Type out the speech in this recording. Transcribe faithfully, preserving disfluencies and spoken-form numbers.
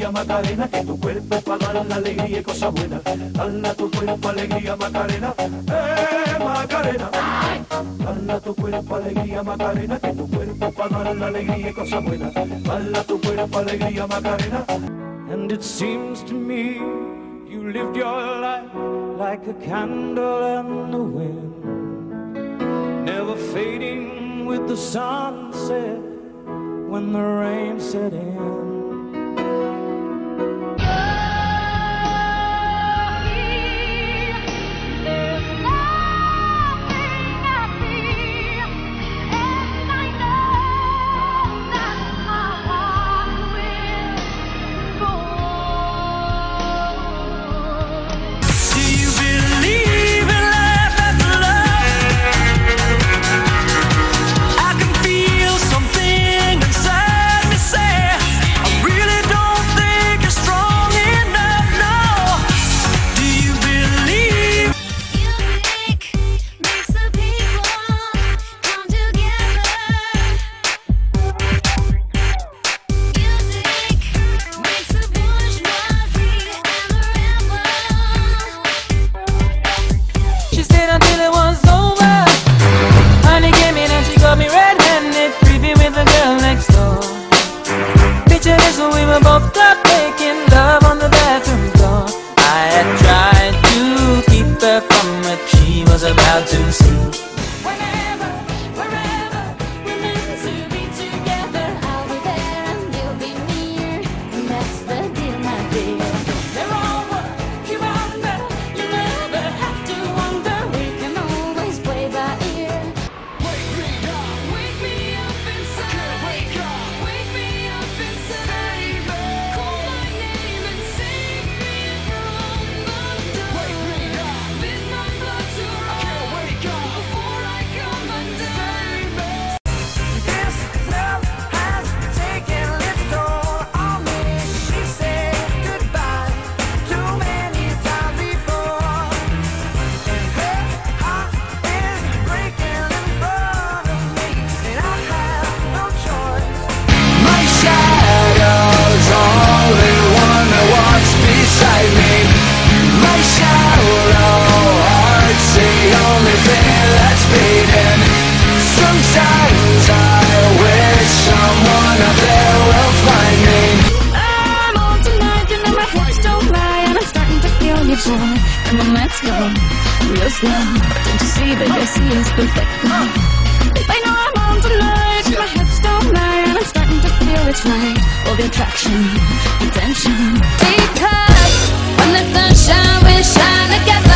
alegría Macarena, que tu cuerpo es para dar la alegría y cosas buenas. Dale a tu cuerpo alegría Macarena, eh Macarena. Dale a tu cuerpo alegría Macarena, que tu cuerpo es para dar la alegría y cosas buenas. Dale a tu cuerpo alegría Macarena. And it seems to me you lived your life like a candle in the wind, never fading with the sunset when the rain set in. We were both caught making love on the bathroom floor. I had tried to keep her from what she was about to see. Whenever, wherever, we're meant to be together. I'll be there and you'll be near, and that's the deal, my dear. They're all what you wonder. You never have to wonder. We can always play by ear. Wake me up, Wake me up inside. I can't wake up. Wake me up inside. Call my name and save me from the dark. Wake me up, Bid my blood to I can't run wake up. before I come undone. This love has taken its toll on me. She said goodbye too many times before, and her heart is breaking in front of me, and I have no choice. My shadow's only one that walks beside me. My shallow heart's the only thing that's beating. Sometimes I wish someone up there will find me. I'm on tonight, you know my hips don't lie, and I'm starting to feel you, boy. Come on, let's go, real slow. Don't you see that your sea is perfect? I know I'm on tonight, my hips don't lie, and I'm starting to feel it's right. All the attraction, the tension. Because when the sunshine, we shine together.